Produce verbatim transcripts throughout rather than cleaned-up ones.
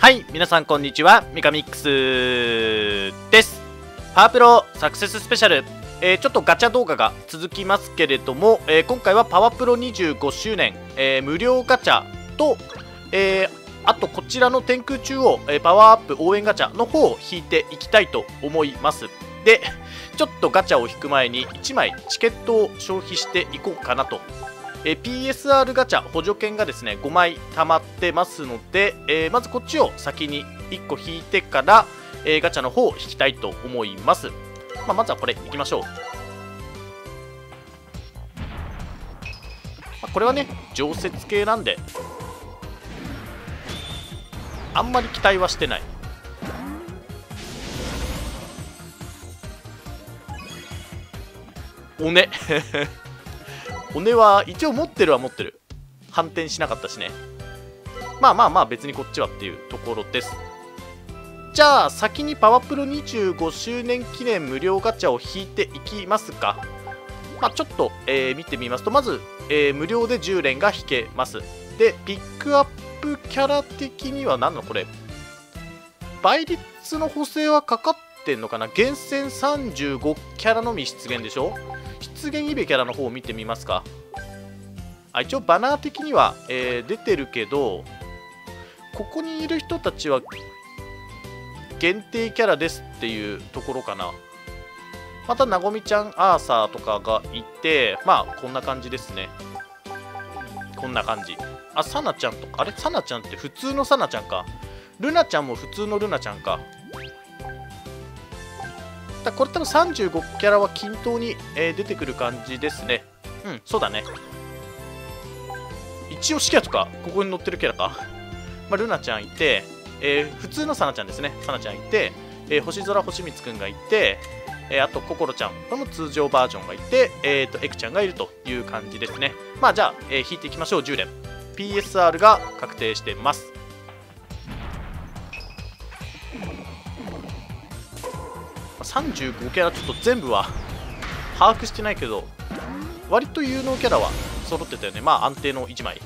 はい、皆さんこんにちは、ミカミックスです。パワープロサクセススペシャル、えー、ちょっとガチャ動画が続きますけれども、えー、今回はパワープロにじゅうごしゅうねん、えー、無料ガチャと、えー、あとこちらの天空中央、えー、パワーアップ応援ガチャの方を引いていきたいと思います。で、ちょっとガチャを引く前にいちまいチケットを消費していこうかなと。えー、ピーエスアール ガチャ補助券がですねごまい溜まってますので、えー、まずこっちを先にいっこ引いてから、えー、ガチャの方を引きたいと思います。まあ、まずはこれいきましょう。まあ、これはね常設系なんであんまり期待はしてない。おねおねは一応持ってるは持ってる。反転しなかったしね。まあまあまあ別にこっちはっていうところです。じゃあ先にパワプロにじゅうごしゅうねん記念無料ガチャを引いていきますか。まあちょっと、えー、見てみますと、まず、えー、無料でじゅうれんが引けます。で、ピックアップキャラ的には何のこれ倍率の補正はかかってんのかな。厳選さんじゅうごキャラのみ出現でしょ。出現イベキャラの方を見てみますか。あ、一応バナー的には、えー、出てるけど、ここにいる人たちは限定キャラですっていうところかな。またなごみちゃんアーサーとかがいて、まあこんな感じですね。こんな感じ。あ、サナちゃんとか、あれサナちゃんって普通のサナちゃんか。ルナちゃんも普通のルナちゃんか。だこれ多分さんじゅうごキャラは均等に、えー、出てくる感じですね。うん、そうだね。一応キャラとか、ここに載ってるキャラか。まあ、ルナちゃんいて、えー、普通のサナちゃんですね。サナちゃんいて、えー、星空星光くんがいて、えー、あとココロちゃん、この通常バージョンがいて、えーと、エクちゃんがいるという感じですね。まあじゃあ、えー、引いていきましょう。じゅうれん。ピーエスアール が確定してます。さんじゅうごキャラちょっと全部は把握してないけど、割と有能キャラは揃ってたよね。まあ安定のいちまい。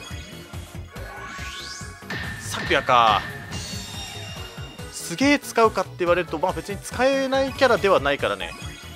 咲夜か。すげえ使うかって言われると、まあ別に使えないキャラではないからね。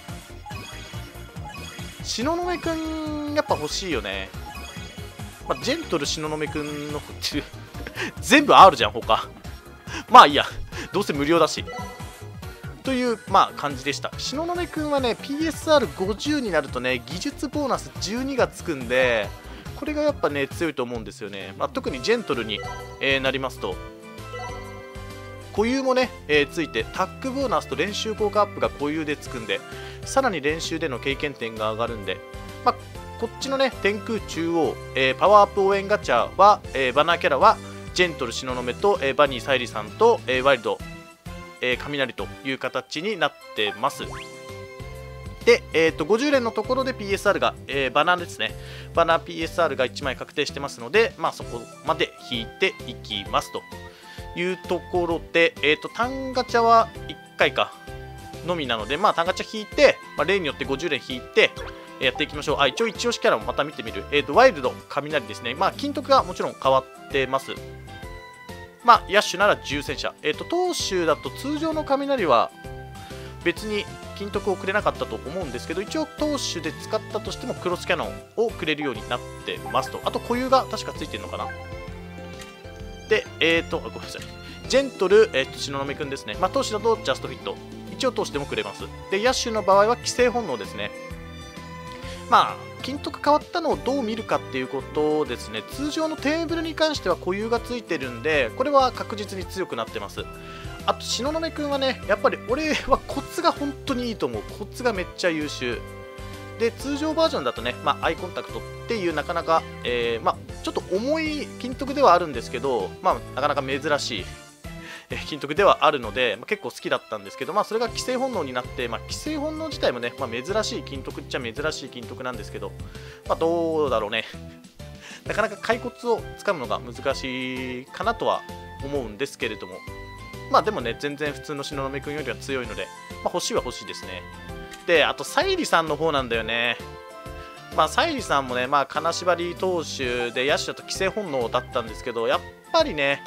東雲くんやっぱ欲しいよね。まあ、ジェントル東雲くんの全部 R じゃん他。まあいいや、どうせ無料だしという、まあ、感じでした。東雲くんはね ピーエスアールごじゅう になるとね技術ボーナスじゅうにがつくんで、これがやっぱね強いと思うんですよね。まあ、特にジェントルに、えー、なりますと固有もね、えー、ついてタックボーナスと練習効果アップが固有でつくんで、さらに練習での経験点が上がるんで、まあ、こっちのね天空中央、えー、パワーアップ応援ガチャは、えー、バナーキャラはジェントル東雲と、えー、バニーサイリさんと、えー、ワイルドえー、雷という形になってます。で、えー、とごじゅうれんのところで ピーエスアール が、えー、バナーですね。バナー ピーエスアール がいちまい確定してますので、まあ、そこまで引いていきますというところで、えー、と単ガチャはいっかいかのみなので、まあ、単ガチャ引いて、まあ、例によってごじゅうれん引いてやっていきましょう。あ、一応一押しキャラもまた見てみる。えー、とワイルド雷ですね。まあ、金徳がもちろん変わってます。まあ、ヤッシュなら重戦車。えっ、ー、と、投手だと通常の雷は別に金徳をくれなかったと思うんですけど、一応投手で使ったとしてもクロスキャノンをくれるようになってますと。あと固有が確かついてるのかな。で、えっ、ー、と、ごめんなさい。ジェントル、えっ、ー、と、東雲くんですね。まあ、投手だとジャストフィット。一応投手でもくれます。で、ヤッシュの場合は規制本能ですね。まあ、金徳変わったのをどう見るかっていうことですね。通常のテーブルに関しては固有がついてるんで、これは確実に強くなってます。あと、東雲くんはね、やっぱり俺はコツが本当にいいと思う。コツがめっちゃ優秀。で、通常バージョンだとね、まあ、アイコンタクトっていうなかなか、えー、まあ、ちょっと重い金徳ではあるんですけど、まあ、なかなか珍しい。金徳ではあるので、まあ、結構好きだったんですけど、まあ、それが規制本能になって、まあ、規制本能自体もね、まあ、珍しい金徳っちゃ珍しい金徳なんですけど、まあ、どうだろうねなかなか骸骨をつかむのが難しいかなとは思うんですけれども、まあでもね全然普通の東雲くんよりは強いので、まあ、欲しいは欲しいですね。で、あとサイリさんの方なんだよね。まあサイリさんもね、まあ金縛り投手で野手だと規制本能だったんですけど、やっぱりね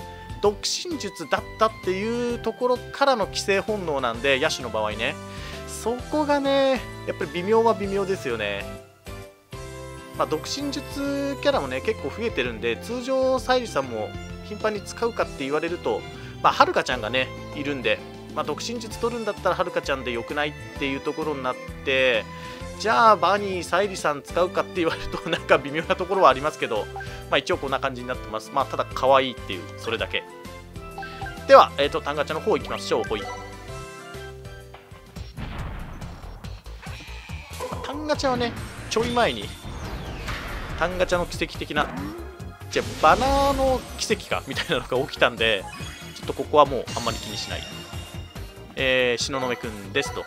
独身術だったっていうところからの規制本能なんで、野手の場合ね、そこがねやっぱり微妙は微妙ですよね。まあ、独身術キャラもね結構増えてるんで、通常沙莉さんも頻繁に使うかって言われると、まあ、はるかちゃんがねいるんで、まあ、独身術取るんだったらはるかちゃんでよくないっていうところになって、じゃあバニー沙莉さん使うかって言われるとなんか微妙なところはありますけど、まあ、一応こんな感じになってます。まあ、ただ可愛いっていうそれだけでは、えーと、タンガチャの方行きましょう。ほい。タンガチャはねちょい前にタンガチャの奇跡的な、じゃあバナーの奇跡かみたいなのが起きたんで、ちょっとここはもうあんまり気にしない。えー、東雲くんですと。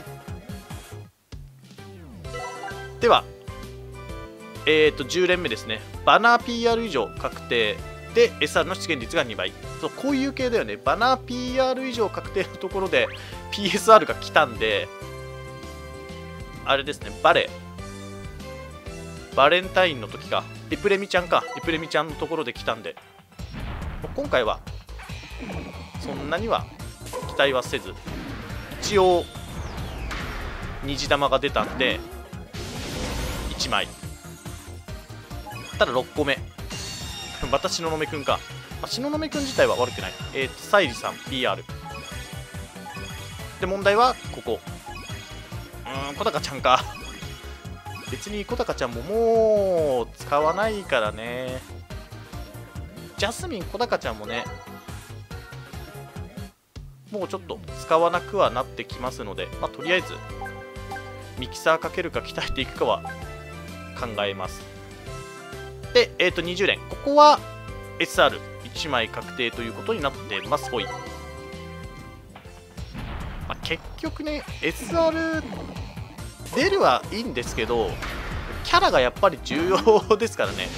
では、えーとじゅう連目ですね。バナー ピーアール 以上確定で エスアール の出現率がにばい。そう、こういう系だよね。バナー ピーアール 以上確定のところで ピーエスアール が来たんで、あれですね、バレバレンタインの時か、エプレミちゃんか、エプレミちゃんのところで来たんで、今回はそんなには期待はせず、一応虹玉が出たんでいちまい、ただろっこめまた東雲くんか、まあ、東雲くん自体は悪くない。えーと沙莉さん ピーアール で、問題はここ、うーん小高ちゃんか。別に小高ちゃんももう使わないからね。ジャスミン小高ちゃんもねもうちょっと使わなくはなってきますので、まあ、とりあえずミキサーかけるか鍛えていくかは考えます。で、えー、とにじゅう連、ここは エスアールいち 枚確定ということになってます。ほい。まあ、結局ね エスアール 出るはいいんですけど、キャラがやっぱり重要ですからね。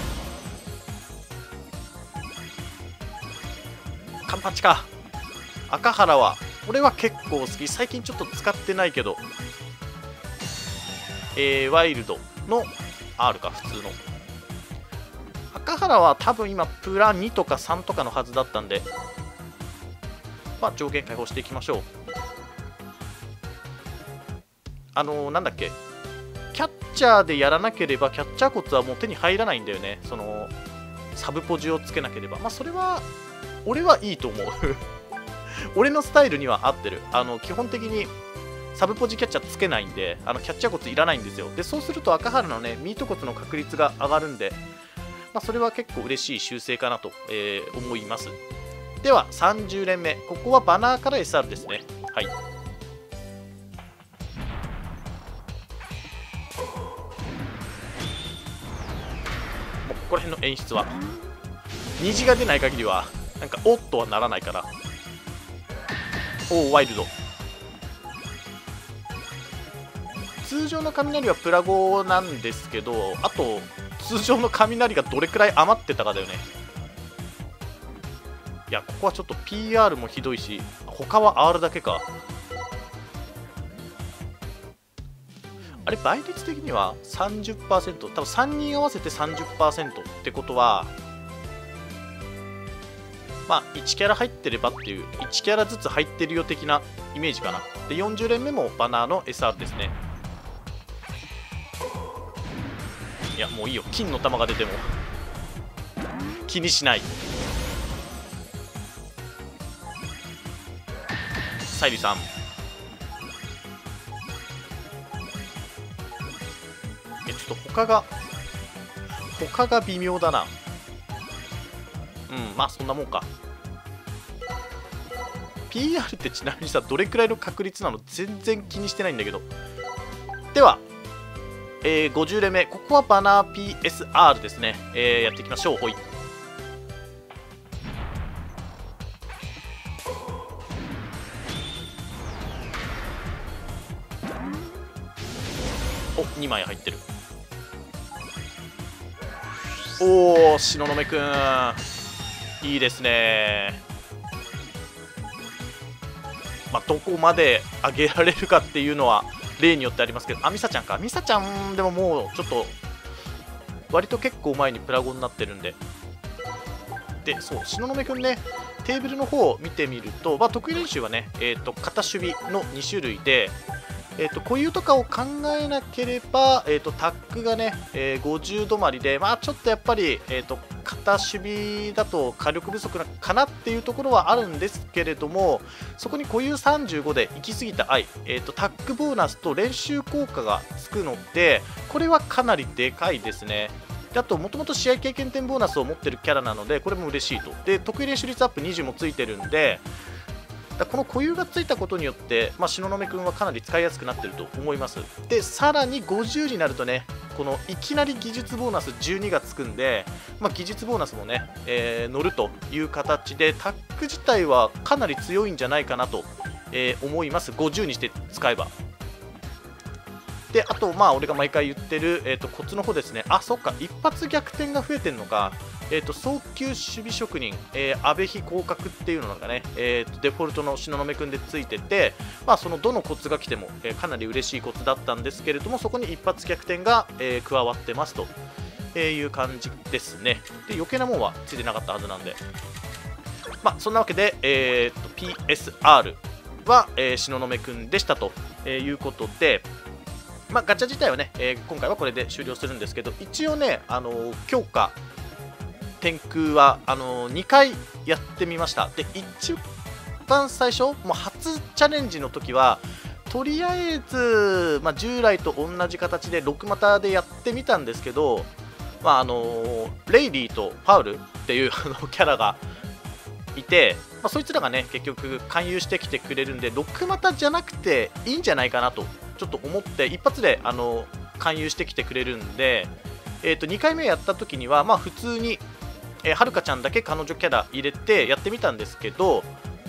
カンパチか。赤原は俺は結構好き。最近ちょっと使ってないけど、えー、ワイルドの アール か、普通の赤原は多分今プラにとかさんとかのはずだったんで、まあ、上限解放していきましょう。あのー、なんだっけ、キャッチャーでやらなければキャッチャーコツはもう手に入らないんだよね。そのサブポジをつけなければ、まあそれは俺はいいと思う俺のスタイルには合ってる。あの基本的にサブポジキャッチャーつけないんで、あのキャッチャーコツいらないんですよ。でそうすると赤原のねミートコツの確率が上がるんで、まあ、それは結構嬉しい修正かなと、えー、思います。ではさんじゅう連目、ここはバナーから エスアール ですね。はい。ここら辺の演出は虹が出ない限りはなんかおっとはならないから。おお、ワイルド。通常の雷はプラゴなんですけど、あと通常の雷がどれくらい余ってたかだよね。いや、ここはちょっと ピーアール もひどいし、他は アール だけか。あれ、倍率的には さんじゅっパーセント、多分さんにん合わせて さんじゅっパーセント ってことは、まあいちキャラ入ってればっていう、いちキャラずつ入ってるよ的なイメージかな。で、よんじゅう連目もバナーの エスアール ですね。いや、もういいよ、金の玉が出ても気にしない。沙莉さん、え、ちょっと他が他が微妙だな。うん、まあそんなもんか。 ピーアール ってちなみにさ、どれくらいの確率なの？全然気にしてないんだけど。では、えー、ごじゅう連目、ここはバナー ピーエスアール ですね。えー、やっていきましょう。ほい。お、にまい入ってる。おお、東雲くんいいですね。まあ、どこまで上げられるかっていうのは例によってありますけど、あ、ミサちゃんか。ミサちゃんでももうちょっと割と結構前にプラゴになってるんで、 で、そう、東雲くんね、テーブルの方を見てみると、まあ、得意練習はね、えーと、片守備のに種類で、えーと、固有とかを考えなければ、えーと、タックがね、えー、ごじゅう止まりで、まあ、ちょっとやっぱり、えーと、片守備だと火力不足かなっていうところはあるんですけれども、そこに固有さんじゅうごで行き過ぎた愛、えーと、タックボーナスと練習効果がつくので、これはかなりでかいですね。であと、もともと試合経験点ボーナスを持ってるキャラなので、これも嬉しいと。で、得意練習率アップにじゅうもついてるんで、だこの固有がついたことによって、まあ、東雲くんはかなり使いやすくなってると思います。で、さらにごじゅうになるとね、このいきなり技術ボーナスじゅうにがつくんで、まあ、技術ボーナスもね、えー、乗るという形で、タック自体はかなり強いんじゃないかなと、えー、思います。ごじゅうにして使えば。で、あと、まあ、俺が毎回言ってる、えーと、コツの方ですね。あ、そっか、一発逆転が増えてるのか。えーと、早急守備職人、えー、阿部比降格っていうのがね、えーと、デフォルトの東雲くんでついてて、まあ、そのどのコツが来ても、えー、かなり嬉しいコツだったんですけれども、そこに一発逆転が、えー、加わってますと、えー、いう感じですね。で、余計なもんはついてなかったはずなんで。まあ、そんなわけで、えーと、ピーエスアール は、えー、東雲くんでしたと、えー、いうことで、まあ、ガチャ自体はね、えー、今回はこれで終了するんですけど、一応ね、あのー、強化、天空はあのー、にかいやってみました。で、一番最初、もう初チャレンジの時は、とりあえず、まあ、従来と同じ形でろく股でやってみたんですけど、まああのー、レイリーとパウルっていうあのキャラがいて、まあ、そいつらがね、結局、勧誘してきてくれるんで、ろく股じゃなくていいんじゃないかなと。ちょっと思って一発であの勧誘してきてくれるんで、えー、とにかいめやった時にはまあ普通に、えー、はるかちゃんだけ彼女キャラ入れてやってみたんですけど、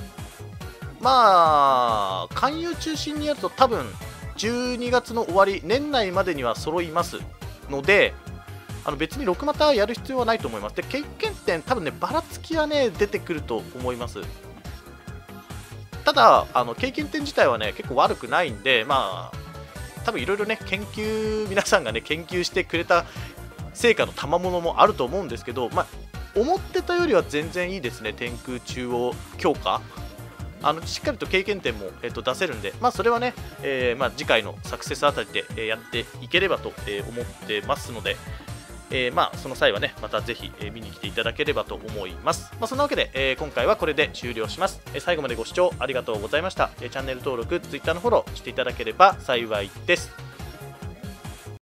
まあ勧誘中心にやると多分じゅうにがつの終わり年内までには揃いますので、あの別にろく股やる必要はないと思います。で、経験点多分ねばらつきはね出てくると思います。ただあの経験点自体はね結構悪くないんで、まあ多分いろいろね研究皆さんがね研究してくれた成果の賜物もあると思うんですけど、まあ思ってたよりは全然いいですね。天空中央強化、あのしっかりと経験点も、えー、と出せるんで、まあそれはね、えーまあ、次回のサクセスあたりで、えー、やっていければと、えー、思ってますので、えー、まあその際はねまたぜひ、えー、見に来ていただければと思います。まあ、そんなわけで、えー、今回はこれで終了します。えー、最後までご視聴ありがとうございました。えー、チャンネル登録、Twitter のフォローしていただければ幸いです。